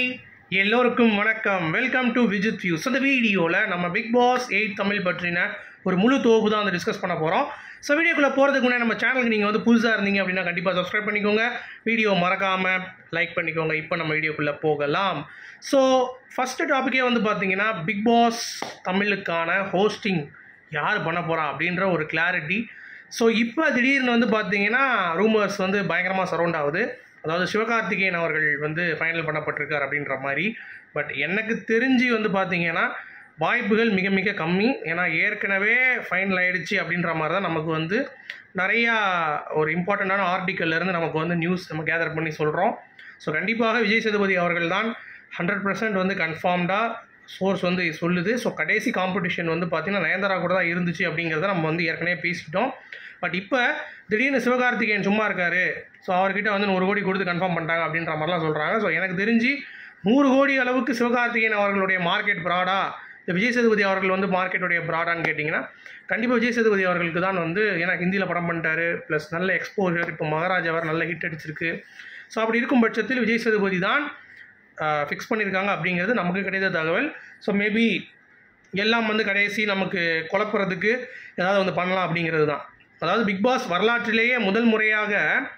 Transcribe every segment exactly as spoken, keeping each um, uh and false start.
எல்லோருக்கும் வணக்கம். Welcome to Vijith view. So இந்த வீடியோவில் நம்ம பிக் பாஸ் எயிட் தமிழ் பற்றின ஒரு முழு தொகுப்பு தான் வந்து டிஸ்கஸ் பண்ண போகிறோம். ஸோ வீடியோக்குள்ளே போகிறதுக்கு முன்னாடி நம்ம சேனலுக்கு நீங்கள் வந்து புதுசாக இருந்தீங்க அப்படின்னா கண்டிப்பாக சப்ஸ்கிரைப் பண்ணிக்கோங்க, வீடியோ மறக்காமல் லைக் பண்ணிக்கோங்க. இப்போ நம்ம வீடியோக்குள்ளே போகலாம். ஸோ ஃபஸ்ட்டு டாப்பிக்கே வந்து பார்த்தீங்கன்னா பிக் பாஸ் தமிழுக்கான ஹோஸ்டிங் யார் பண்ண போகிறா அப்படின்ற ஒரு கிளாரிட்டி. ஸோ இப்போ திடீர்னு வந்து பார்த்தீங்கன்னா ரூமர்ஸ் வந்து பயங்கரமாக சரௌண்ட் ஆகுது. அதாவது சிவகார்த்திகேயன் அவர்கள் வந்து ஃபைனல் பண்ணப்பட்டிருக்கார் அப்படின்ற மாதிரி. பட் எனக்கு தெரிஞ்சு வந்து பார்த்தீங்கன்னா வாய்ப்புகள் மிக மிக கம்மி. ஏன்னா ஏற்கனவே ஃபைனல் ஆகிடுச்சு அப்படின்ற மாதிரி தான் நமக்கு வந்து நிறையா ஒரு இம்பார்ட்டண்ட்டான ஆர்டிக்கல்லேருந்து நமக்கு வந்து நியூஸ் நம்ம கேதர் பண்ணி சொல்கிறோம். ஸோ கண்டிப்பாக விஜய் சேதுபதி அவர்கள் தான் ஹண்ட்ரட் பர்சன்ட் வந்து கன்ஃபார்ம்டாக சோர்ஸ் வந்து சொல்லுது. ஸோ கடைசி காம்படிஷன் வந்து பார்த்திங்கன்னா நயன்தாரா கூட தான் இருந்துச்சு அப்படிங்கிறத நம்ம வந்து ஏற்கனவே பேசிட்டோம். பட் இப்போ திடீர்னு சிவகார்த்திகேயன் சும்மா இருக்கார், ஸோ அவர்கிட்ட வந்து நூறு கோடி கொடுத்து கன்ஃபார்ம் பண்ணிட்டாங்க அப்படின்ற மாதிரிலாம் சொல்கிறாங்க. ஸோ எனக்கு தெரிஞ்சு நூறு கோடி அளவுக்கு சிவகார்த்திகேயன் அவர்களுடைய மார்க்கெட் ப்ராடா, இந்த விஜய் சேதுபதி அவர்கள் வந்து மார்க்கெட்டுடைய ப்ராடான்னு கேட்டிங்கன்னா கண்டிப்பாக விஜய் சேதுபதி அவர்களுக்கு தான் வந்து, ஏன்னா ஹிந்தியில் படம் பண்ணிட்டாரு, ப்ளஸ் நல்ல எக்ஸ்போஜர், இப்போ மகாராஜா அவர் நல்ல ஹிட் அடிச்சிருக்கு. ஸோ அப்படி இருக்கும் பட்சத்தில் விஜய் சேதுபதி தான் ஃபிக்ஸ் பண்ணியிருக்காங்க அப்படிங்கிறது நமக்கு கிடைத்த தகவல். ஸோ மேபி எல்லாம் வந்து கடைசி நமக்கு குழப்புறதுக்கு ஏதாவது வந்து பண்ணலாம் அப்படிங்கிறது தான். அதாவது பிக் பாஸ் வரலாற்றிலேயே முதல் முறையாக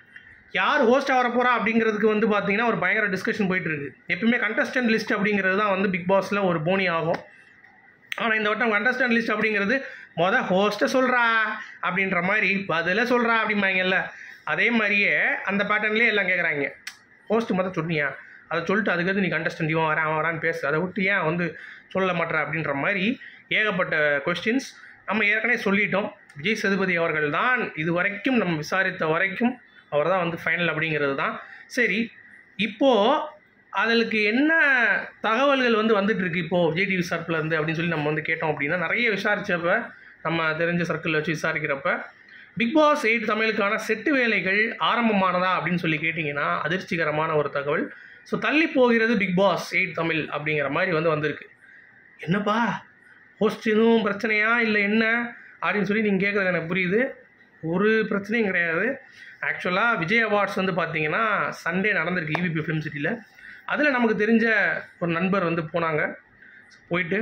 யார் ஹோஸ்ட்டாக வர போகிறா அப்படிங்கிறதுக்கு வந்து பார்த்தீங்கன்னா ஒரு பயங்கர டிஸ்கஷன் போயிட்டுருக்கு. எப்பவுமே கண்டஸ்டன்ட் லிஸ்ட் அப்படிங்கிறது தான் வந்து பிக் பாஸில் ஒரு போனி ஆகும். ஆனால் இந்த வட்டம் கண்டஸ்டன்ட் லிஸ்ட் அப்படிங்கிறது மொதல் ஹோஸ்ட்டை சொல்கிறா அப்படின்ற மாதிரி பதில சொல்கிறா அப்படிம்பாங்கல்ல, அதே மாதிரியே அந்த பேட்டர்ன்லேயே எல்லாம் கேட்குறாங்க. ஹோஸ்ட்டு மொதல் சொன்னியா, அதை சொல்லிட்டு அதுக்கு நீ கண்டஸ்டன்ட் இவன் வரேன் அவன் வரான்னு பேசு, அதை விட்டு ஏன் வந்து சொல்ல மாட்டேற அப்படின்ற மாதிரி ஏகப்பட்ட கொஸ்டின்ஸ் நம்ம ஏற்கனவே சொல்லிட்டோம். விஜய் சேதுபதி அவர்கள் தான் இது வரைக்கும் நம்ம விசாரித்த வரைக்கும் அவர் தான் வந்து ஃபைனல் அப்படிங்கிறது தான். சரி, இப்போது அதற்கு என்ன தகவல்கள் வந்து வந்துட்டுருக்கு இப்போது விஜய் டிவி சர்க்கிள்லேருந்து அப்படின்னு சொல்லி நம்ம வந்து கேட்டோம் அப்படின்னா, நிறைய விசாரித்தப்ப நம்ம தெரிஞ்ச சர்க்கிளில் வச்சு விசாரிக்கிறப்ப பிக் பாஸ் எயிட் தமிழுக்கான செட்டு வேலைகள் ஆரம்பமானதா அப்படின்னு சொல்லி கேட்டிங்கன்னா அதிர்ச்சிகரமான ஒரு தகவல். ஸோ தள்ளி போகிறது பிக் பாஸ் எயிட் தமிழ் அப்படிங்கிற மாதிரி வந்து வந்திருக்கு. என்னப்பா ஹோஸ்ட் எதுவும் பிரச்சனையா இல்லை என்ன அப்படின்னு சொல்லி நீங்கள் கேட்குறது எனக்கு புரியுது. ஒரு பிரச்சனையும் கிடையாது. ஆக்சுவலாக விஜய் அவார்ட்ஸ் வந்து பார்த்தீங்கன்னா சண்டே நடந்திருக்கு இவிபி ஃபிலிம் சிட்டியில். அதில் நமக்கு தெரிஞ்ச ஒரு நண்பர் வந்து போனாங்க. போயிட்டு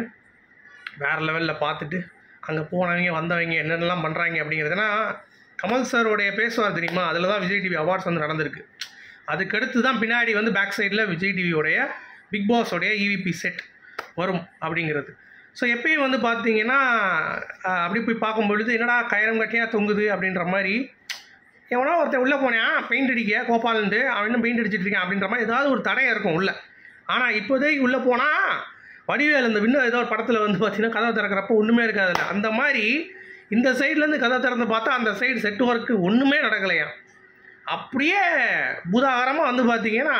வேறு லெவலில் பார்த்துட்டு அங்கே போனவங்க வந்தவங்க என்னென்னலாம் பண்ணுறாங்க அப்படிங்கிறது. ஏன்னா கமல் சாரோடைய பேசுவார் தெரியுமா, அதில் தான் விஜய் டிவி அவார்ட்ஸ் வந்து நடந்திருக்கு. அதுக்கடுத்து தான் பின்னாடி வந்து பேக் சைடில் விஜய் டிவியோடைய பிக் பாஸோடைய இவிபி செட் வரும் அப்படிங்கிறது. ஸோ எப்பயும் வந்து பார்த்தீங்கன்னா அப்படி போய் பார்க்கும்பொழுது என்னடா கயிறம் கட்டியாக தொங்குது அப்படின்ற மாதிரி, எவனோ ஒருத்தன் உள்ளே போனேன் பெயிண்ட் அடிக்க கோபாலன்ட்டு அவன் இன்னும் பெயிண்ட் அடிச்சுட்டு இருக்கேன் அப்படின்ற மாதிரி ஏதாவது ஒரு தடையாக இருக்கும் உள்ளே. ஆனால் இப்போதைக்கு உள்ளே போனால் வடிவேல் இந்த விண்ணு ஏதோ ஒரு படத்தில் வந்து பார்த்தீங்கன்னா கதை திறக்கிறப்போ ஒன்றுமே இருக்காதுல்ல, அந்த மாதிரி இந்த சைட்லேருந்து கதை திறந்து பார்த்தா அந்த சைடு செட் ஒர்க்கு ஒன்றுமே நடக்கலையா. அப்படியே பூதாகரமாக வந்து பார்த்தீங்கன்னா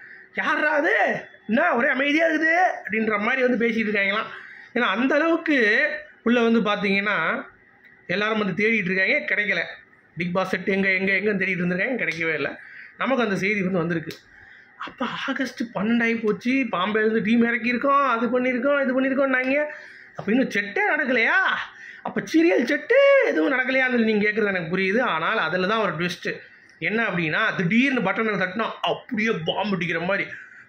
யாராவது என்ன ஒரே அமைதியாக இருக்குது அப்படின்ற மாதிரி வந்து பேசிகிட்டு இருக்காங்களாம். ஏன்னா அந்த அளவுக்கு உள்ளே வந்து பார்த்தீங்கன்னா எல்லோரும் வந்து தேடிட்டு இருக்காங்க, கிடைக்கல. பிக் பாஸ் செட் எங்கே எங்கே எங்கேன்னு தேடிட்டு இருந்திருக்காங்க, கிடைக்கவே இல்லை. நமக்கு அந்த செய்தி வந்து வந்திருக்கு. அப்போ ஆகஸ்ட் பன்னெண்டாகி போச்சு, பாம்பேலேருந்து டீம் இறக்கியிருக்கோம், அது பண்ணியிருக்கோம் இது பண்ணியிருக்கோம்னாங்க. அப்போ இன்னும் செட்டே நடக்கலையா, அப்போ சீரியல் செட்டு எதுவும் நடக்கலையான்னு நீங்கள் கேட்குறது எனக்கு புரியுது. ஆனால் அதில் தான் ஒரு ட்விஸ்ட்டு என்ன அப்படின்னா, திடீர்னு பட்டனை தட்டினா அப்படியே பாம்பு அடிக்கிற மாதிரி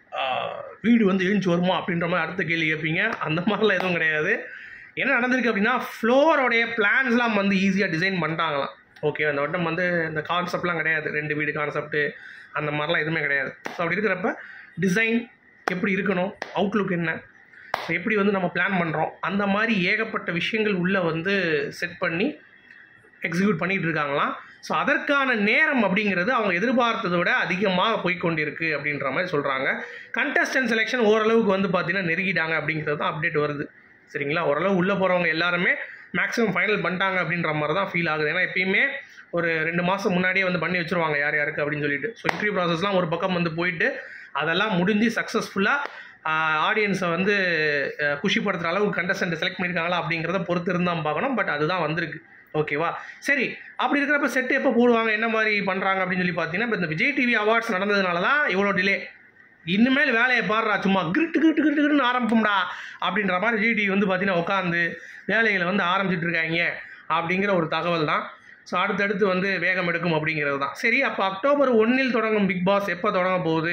வீடு வந்து எழுந்து வருமா அப்படின்ற மாதிரி அடுத்த கேள்வி கேட்பீங்க. அந்த மாதிரிலாம் எதுவும் கிடையாது. என்ன நடந்திருக்கு அப்படின்னா ஃப்ளோரோடைய பிளான்ஸ்லாம் வந்து ஈஸியாக டிசைன் பண்ணிட்டாங்களாம். ஓகே, அந்த வட்டம் வந்து இந்த கான்செப்ட்லாம் கிடையாது, ரெண்டு வீடு கான்செப்ட்டு அந்த மாதிரிலாம் எதுவுமே கிடையாது. ஸோ அப்படி இருக்கிறப்ப டிசைன் எப்படி இருக்கணும், அவுட்லுக் என்ன, எப்படி வந்து நம்ம பிளான் பண்ணுறோம், அந்த மாதிரி ஏகப்பட்ட விஷயங்கள் உள்ளே வந்து செட் பண்ணி எக்ஸிக்யூட் பண்ணிகிட்டு இருக்காங்களாம். ஸோ அதற்கான நேரம் அப்படிங்கிறது அவங்க எதிர்பார்த்ததை விட அதிகமாக போய்கொண்டிருக்கு அப்படின்ற மாதிரி சொல்கிறாங்க. கண்டஸ்டன்ட் செலெக்ஷன் ஓரளவுக்கு வந்து பார்த்திங்கன்னா நெருங்கிட்டாங்க அப்படிங்கிறது தான் அப்டேட் வருது. சரிங்களா, ஓரளவு உள்ளே போகிறவங்க எல்லாருமே மேக்ஸிமம் ஃபைனல் பண்ணிட்டாங்க அப்படின்ற மாதிரி தான் ஃபீல் ஆகுது. ஏன்னா எப்பயுமே ஒரு ரெண்டு மாதம் முன்னாடியே வந்து பண்ணி வச்சுருவாங்க யார் யாருக்கு அப்படின்னு சொல்லிட்டு. ஸோ இன்டர்வியூ ப்ராசஸ்லாம் ஒரு பக்கம் வந்து போயிட்டு அதெல்லாம் முடிஞ்சு சக்ஸஸ்ஃபுல்லாக ஆடியன்ஸை வந்து குஷிப்படுத்துகிற அளவுக்கு கண்டஸ்டன்ட் செலக்ட் பண்ணியிருக்காங்களா அப்படிங்கிறத பொறுத்து இருந்தால் பார்க்கணும். பட் அதுதான் வந்திருக்கு. ஓகேவா, சரி. அப்படி இருக்கிறப்ப செட்டு எப்போ போடுவாங்க, என்ன மாதிரி பண்ணுறாங்க அப்படின்னு சொல்லி பார்த்தீங்கன்னா, இப்போ இந்த விஜய் டிவி அவார்ட்ஸ் நடந்ததுனால தான் இவ்வளோ டிலே. இனிமேல் வேலையை பாடுறா, சும்மா கிரிட்டு கிரிட்டு கிரிட்டு கிரிட்டுன்னு ஆரம்பிப்போம்டா அப்படின்ற மாதிரி விஜய் டிவி வந்து பார்த்தீங்கன்னா உட்காந்து வேலைகளை வந்து ஆரம்பிச்சுட்டு இருக்காங்க அப்படிங்கிற ஒரு தகவல் தான். ஸோ அடுத்தடுத்து வந்து வேகம் எடுக்கும் அப்படிங்கிறது தான். சரி, அப்போ அக்டோபர் ஒன்றில் தொடங்கும் பிக் பாஸ் எப்போ தொடங்க போகுது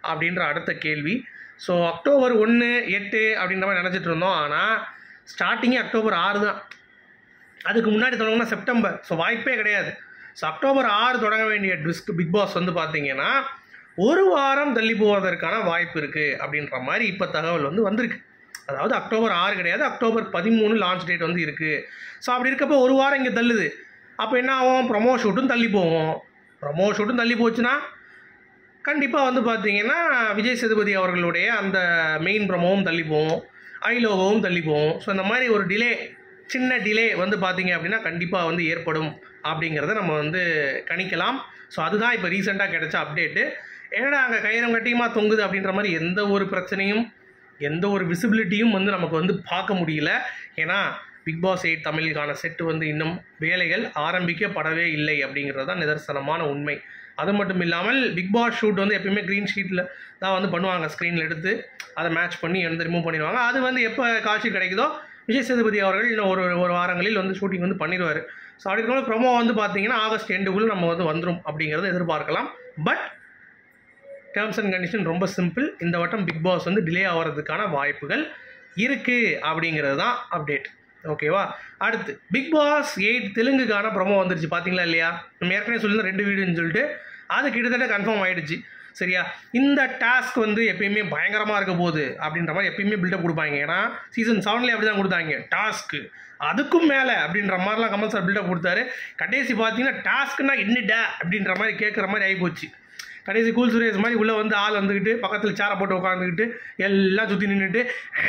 அப்படின்ற அடுத்த கேள்வி. ஸோ அக்டோபர் ஒன்று எட்டு அப்படின்ற மாதிரி நினச்சிட்டு இருந்தோம். ஆனால் ஸ்டார்டிங்கே அக்டோபர் ஆறு தான். அதுக்கு முன்னாடி தொடங்கினா செப்டம்பர். ஸோ வாய்ப்பே கிடையாது. ஸோ அக்டோபர் ஆறு தொடங்க வேண்டிய டிஸ்க் பிக் பாஸ் வந்து பார்த்தீங்கன்னா ஒரு வாரம் தள்ளி போவதற்கான வாய்ப்பு இருக்குது அப்படின்ற மாதிரி இப்போ தகவல் வந்து வந்திருக்கு. அதாவது அக்டோபர் ஆறு கிடையாது, அக்டோபர் பதிமூணு லான்ச் டேட் வந்து இருக்குது. ஸோ அப்படி இருக்கப்போ ஒரு வாரம் இங்கே தள்ளுது. அப்போ என்ன ஆகும்? ப்ரொமோ ஷூட்டும் தள்ளி போகும். ப்ரொமோ ஷூட்டும் தள்ளி போச்சுன்னா கண்டிப்பாக வந்து பார்த்தீங்கன்னா விஜய் சேதுபதி அவர்களுடைய அந்த மெயின் ப்ரொமோவும் தள்ளி போகும், ஐலோகவும் தள்ளி போகும். ஸோ இந்த மாதிரி ஒரு டிலே, சின்ன டிலே வந்து பார்த்தீங்க அப்படின்னா கண்டிப்பாக வந்து ஏற்படும் அப்படிங்கிறத நம்ம வந்து கணிக்கலாம். ஸோ அதுதான் இப்போ ரீசெண்டாக கிடைச்ச அப்டேட்டு. என்னடா அங்கே கயிறம் கட்டியமாக தொங்குது அப்படின்ற மாதிரி எந்த ஒரு பிரச்சனையும் எந்த ஒரு விசிபிலிட்டியும் வந்து நமக்கு வந்து பார்க்க முடியல. ஏன்னா பிக் பாஸ் எயிட் தமிழுக்கான செட்டு வந்து இன்னும் வேலைகள் ஆரம்பிக்கப்படவே இல்லை அப்படிங்கிறது தான் நிதர்சனமான உண்மை. அது மட்டும் இல்லாமல் பிக் பாஸ் ஷூட் வந்து எப்பயுமே க்ரீன் ஷீட்டில் தான் வந்து பண்ணுவாங்க. ஸ்க்ரீனில் எடுத்து அதை மேட்ச் பண்ணி வந்து ரிமூவ் பண்ணிடுவாங்க. அது வந்து எப்போ காட்சி கிடைக்குதோ விஜய் சேதுபதி அவர்கள் இன்னும் ஒரு ஒரு வாரங்களில் வந்து ஷூட்டிங் வந்து பண்ணிடுவார். ஸோ அப்படி இருக்கிற ப்ரொமோ வந்து பார்த்தீங்கன்னா ஆகஸ்ட் எண்டுக்குள்ளே நம்ம வந்து வந்துடும் அப்படிங்கிறத எதிர்பார்க்கலாம். பட் டேர்ம்ஸ் அண்ட் கண்டிஷன் ரொம்ப சிம்பிள். இந்த வட்டம் பிக் பாஸ் வந்து டிலே ஆகிறதுக்கான வாய்ப்புகள் இருக்குது அப்படிங்கிறது தான் அப்டேட். ஓகேவா? அடுத்து பிக் பாஸ் எயிட் தெலுங்குக்கான ப்ரொமோ வந்துருச்சு. பார்த்தீங்களா இல்லையா? நம்ம ஏற்கனவே சொல்லியிருந்தோம் ரெண்டு வீடியோன்னு சொல்லிட்டு, அது கிட்டத்தட்ட கன்ஃபார்ம் ஆகிடுச்சு. சரியா? இந்த டாஸ்க் வந்து எப்பயுமே பயங்கரமாக இருக்க போகுது அப்படின்ற மாதிரி எப்பயுமே பில்டப் கொடுப்பாங்க. ஏன்னா சீசன் செவன்லேயே அப்படி தான் கொடுத்தாங்க டாஸ்க்கு, அதுக்கும் மேலே அப்படின்ற மாதிரிலாம் கமல் சார் பில்டப் கொடுத்தாரு. கடைசி பார்த்தீங்கன்னா டாஸ்க்குன்னா என்னடா அப்படின்ற மாதிரி கேட்குற மாதிரி ஆகிப்போச்சு. கடைசி கூல் சுரேஷ் மாதிரி உள்ளே வந்து ஆள் வந்துக்கிட்டு பக்கத்தில் சேரை போட்டு உட்காந்துக்கிட்டு எல்லாம் சுற்றி நின்றுட்டு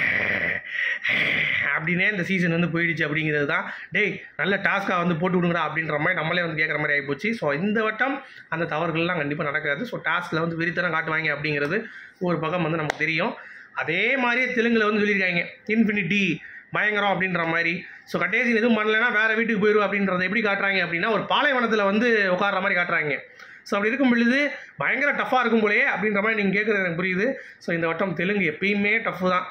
அப்படின்னே இந்த சீசன் வந்து போயிடுச்சு அப்படிங்கிறது தான். டேய் நல்ல டாஸ்க்காக வந்து போட்டு விடுங்கடா அப்படின்ற மாதிரி நம்மளே வந்து கேட்குற மாதிரி ஆகிப்போச்சு. ஸோ இந்த வட்டம் அந்த தவறுகள்லாம் கண்டிப்பாக நடக்காது. ஸோ டாஸ்கில் வந்து வெறித்தனம் காட்டுவாங்க அப்படிங்கிறது ஒரு பக்கம் வந்து நமக்கு தெரியும். அதே மாதிரியே தெலுங்கில் வந்து சொல்லியிருக்காங்க இன்ஃபினிட்டி பயங்கரம் அப்படின்ற மாதிரி. ஸோ கடைசி எதுவும் பண்ணலைன்னா வேறு வீட்டுக்கு போயிடும் அப்படின்றத எப்படி காட்டுறாங்க அப்படின்னா ஒரு பாலைவனத்தில் வந்து உட்கார்ற மாதிரி காட்டுறாங்க. ஸோ அப்படி இருக்கும் பொழுது பயங்கர டஃப்பாக இருக்கும் போலே அப்படின்ற மாதிரி நீங்கள் கேட்குறது எனக்கு புரியுது. ஸோ இந்த வட்டம் தெலுங்கு எப்பயுமே டஃப்பு தான்.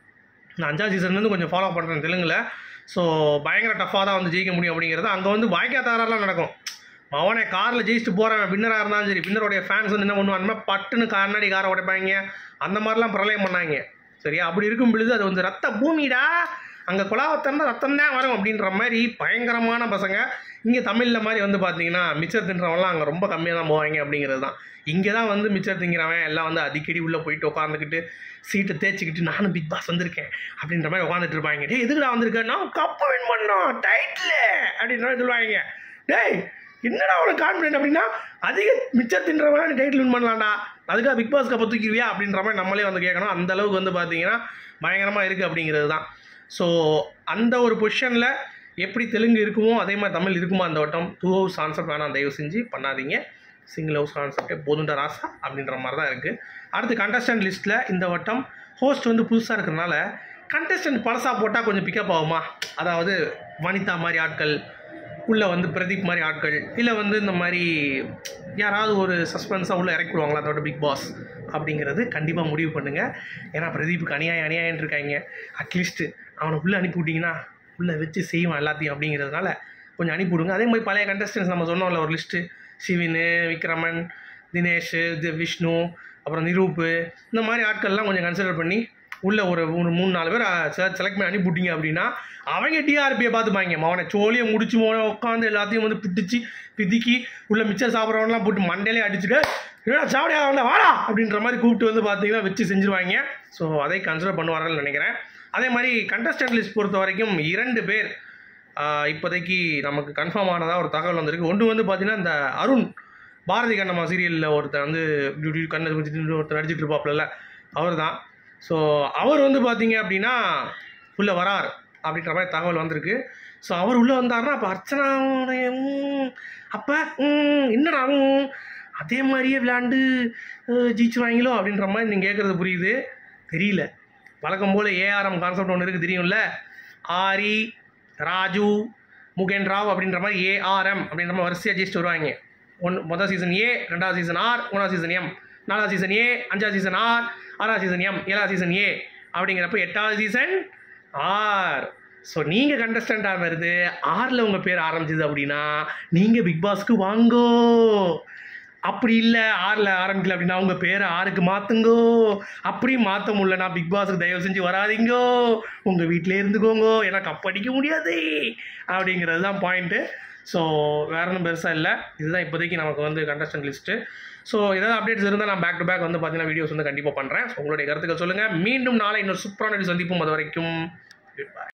நான் அஞ்சாவது சீசன்லேருந்து கொஞ்சம் ஃபாலோ பண்ணுறேன் தெலுங்கில். ஸோ பயங்கர டஃப்பாக தான் வந்து ஜெயிக்க முடியும் அப்படிங்கிறது. அங்கே வந்து வாய்க்கா தகராறுலாம் நடக்கும். அவனை காரில் ஜெயிச்சுட்டு போகிறவன் வின்னராக இருந்தாலும் சரி, வின்னருடைய ஃபேன்ஸ் வந்து என்ன பண்ணுவாங்க, பட்டுன்னு கண்ணாடி காரை உடைப்பாங்க, அந்த மாதிரிலாம் பிரளயம் பண்ணாங்க. சரியா? அப்படி இருக்கும் பொழுது அது வந்து ரத்த பூமிடா, அங்கே குலாவத்தன்னா ரத்தம் தான் வரும் அப்படின்ற மாதிரி பயங்கரமான பசங்க. இங்கே தமிழில் மாதிரி வந்து பார்த்தீங்கன்னா மிச்சர் தின்றவங்களாம் அங்கே ரொம்ப கம்மியாக தான் போவாங்க அப்படிங்கிறது தான். இங்கே தான் வந்து மிச்சர் திங்கிறவன் எல்லாம் வந்து அடிக்கடி உள்ளே போயிட்டு உட்காந்துக்கிட்டு சீட்டை தேய்ச்சிக்கிட்டு நானும் பிக் பாஸ் வந்திருக்கேன் அப்படின்ற மாதிரி உட்காந்துட்டு இருப்பாங்க. டே எதுக்குடா வந்திருக்கேன்னா கப்பு வின் பண்ணோம் டைட்டில் அப்படின்ற மாதிரி சொல்லுவாங்க. டேய் என்னடா அவனுக்கு கான்ஃபிடென்ட் அப்படின்னா அதிக மிச்சர் தின்றவன் நீ டைட்டில் வின் பண்ணலாம்டா, அதுக்காக பிக் பாஸ் கப்பை தூக்கிடுவியா அப்படின்ற மாதிரி நம்மளே வந்து கேட்கணும். அந்த அளவுக்கு வந்து பார்த்தீங்கன்னா பயங்கரமாக இருக்குது அப்படிங்கிறது தான். ஸோ அந்த ஒரு பொசிஷனில் எப்படி தெலுங்கு இருக்குமோ அதே மாதிரி தமிழ் இருக்குமா அந்த வட்டம். டூ ஹவுஸ் கான்செப்ட் வேணாம், தயவு செஞ்சு பண்ணாதீங்க. சிங்கிள் ஹவுஸ் கான்செப்டே போதுண்டா ராசா அப்படின்ற மாதிரி தான் இருக்குது. அடுத்து கண்டஸ்டன்ட் லிஸ்ட்டில் இந்த வட்டம் ஹோஸ்ட் வந்து புதுசாக இருக்கிறனால கண்டஸ்டன்ட் பழசாக போட்டால் கொஞ்சம் பிக்கப் ஆகுமா. அதாவது வனிதா மாதிரி ஆட்கள், உள்ளே வந்து பிரதீப் மாதிரி ஆட்கள், இல்லை வந்து இந்த மாதிரி யாராவது ஒரு சஸ்பென்ஸாக உள்ளே இறக்கி விடுவாங்களா அதோட பிக் பாஸ் அப்படிங்கிறது கண்டிப்பாக முடிவு பண்ணுங்கள். ஏன்னா பிரதீப்புக்கு அநியாயம் அநியாயம் இருக்காங்க. அட்லீஸ்ட்டு அவனை உள்ளே அனுப்பி விட்டிங்கன்னா உள்ளே வச்சு செய்வான் எல்லாத்தையும் அப்படிங்கிறதுனால கொஞ்சம் அனுப்பிவிடுங்க. அதே மாதிரி பழைய கண்டஸ்டன்ஸ் நம்ம சொன்னோம்ல ஒரு லிஸ்ட்டு, சிவின், விக்ரமன், தினேஷ், விஷ்ணு, அப்புறம் நிரூப்பு, இந்த மாதிரி ஆட்கள்லாம் கொஞ்சம் கன்சிடர் பண்ணி உள்ளே ஒரு ஒரு மூணு நாலு பேர் செலக்ட் பண்ணி அனுப்பிவிட்டீங்க அப்படின்னா அவங்க டிஆர்பியை பார்த்துப்பாங்க. அவனை சோழியை முடிச்சு மோனை உட்காந்து எல்லாத்தையும் வந்து பிடிச்சி பிதிக்கி உள்ள மிச்சம் சாப்பிட்றவங்கலாம் போட்டு மண்டையிலே அடிச்சுட்டு ஏன்னா சாவடியா அவனை வாடா அப்படின்ற மாதிரி கூப்பிட்டு வந்து பார்த்தீங்கன்னா வச்சு செஞ்சுருவாங்க. ஸோ அதை கன்சிடர் பண்ணுவார்கள்னு நினைக்கிறேன். அதே மாதிரி கண்டஸ்டன்ட் லிஸ்ட் பொறுத்த வரைக்கும் இரண்டு பேர் இப்போதைக்கு நமக்கு கன்ஃபார்ம் ஆனதாக ஒரு தகவல் வந்திருக்கு. ஒன்று வந்து பார்த்தீங்கன்னா இந்த அருண் பாரதி கண்ணம்மா சீரியலில் ஒருத்தர் வந்து டியூட்டி கண்ணை வச்சுட்டு ஒருத்தர் நடிச்சிட்டு இருப்பாப்புல அவர் தான். ஸோ அவர் வந்து பார்த்தீங்க அப்படின்னா உள்ளே வரார் அப்படின்ற மாதிரி தகவல் வந்திருக்கு. ஸோ அவர் உள்ளே வந்தார்னா அப்போ அர்ச்சனா அப்போ என்னடா அதே மாதிரியே விளையாண்டு ஜெயிச்சுருவாங்களோ அப்படின்ற மாதிரி நீங்கள் கேட்குறது புரியுது. தெரியல, வழக்கம் போல் ஏஆர்எம் கான்செப்ட் ஒன்று இருக்குது தெரியும்ல, ஆரி, ராஜு, முகேன் ராவ் அப்படின்ற மாதிரி ஏஆர்எம் அப்படின்ற மாதிரி வரிசையாக ஜெயிச்சுட்டு வருவாங்க. ஒன் மொதல் சீசன் ஏ, ரெண்டாவது சீசன் ஆர், மூணாவது சீசன் எம், நாலாவது சீசன் ஏ, அஞ்சாவது சீசன் ஆர், ஆறாவது சீசன் எம், ஏழாவது சீசன் ஏ அப்படிங்கிறப்ப எட்டாவது சீசன் ஆர். ஸோ நீங்கள் கண்டஸ்டண்ட்டாக வருது ஆறில் உங்கள் பேர் ஆரம்பிச்சிது அப்படின்னா நீங்கள் பிக் பாஸ்க்கு வாங்கோ. அப்படி இல்லை ஆறில் ஆரம்பிக்கல அப்படின்னா உங்கள் பேரை ஆறுக்கு மாற்றுங்கோ. அப்படியும் மாற்ற முடியலன்னா பிக் பாஸுக்கு தயவு செஞ்சு வராதிங்கோ, உங்கள் வீட்டிலே இருந்துக்கோங்கோ, ஏன்னா கப் அடிக்க முடியாது அப்படிங்கிறது தான் பாயிண்ட்டு. ஸோ வேறு ஒன்றும் பெருசாக இல்லை. இதுதான் இப்போதைக்கு நமக்கு வந்து கண்டஸ்டன்ட் லிஸ்ட்டு. ஸோ ஏதாவது அப்டேட்ஸ் இருந்தால் நான் பேக் டு பேக் வந்து பார்த்தீங்கன்னா வீடியோஸ் வந்து கண்டிப்பாக பண்ணுறேன். ஸோ உங்களுடைய கருத்துக்கள் சொல்லுங்கள். மீண்டும் நாளை இன்னொரு சூப்பரான சந்திப்போம். அது வரைக்கும்